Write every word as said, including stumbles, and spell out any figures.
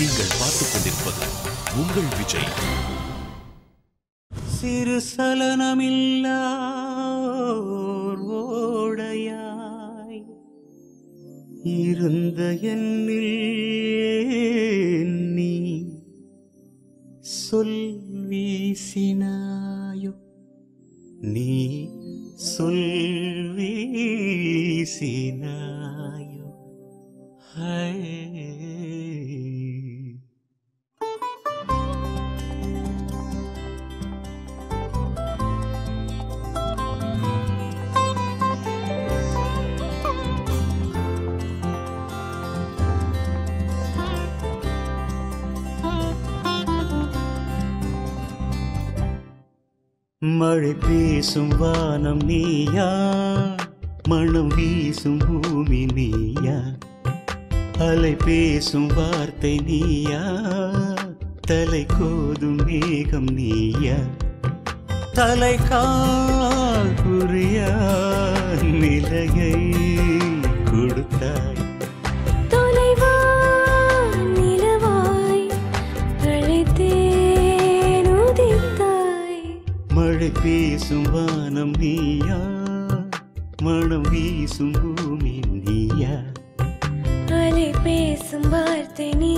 நீங்கள் பார்த்துக் கொண்டிருப்பது உங்கள் விஜய். சிறு சலனமில்லா ஓடையாய் இருந்த என்னில் நீ சொல் வீசினாயோ, நீ சொல் வீசினாயோ. ஹை மழை பேசும் வானம் நீயா, மனம் வீசும் பூமி நீயா, அலை பேசும் வார்த்தை நீயா, தலை கோதும் மேகம் நீயா, தலை கால் புரியா நிலையை கொடுத்தாய். மழை பேசும் வானம் நீயா, மனம் வீசும் பூமி நீயா, அலை பேசும் வார்த்தை நீ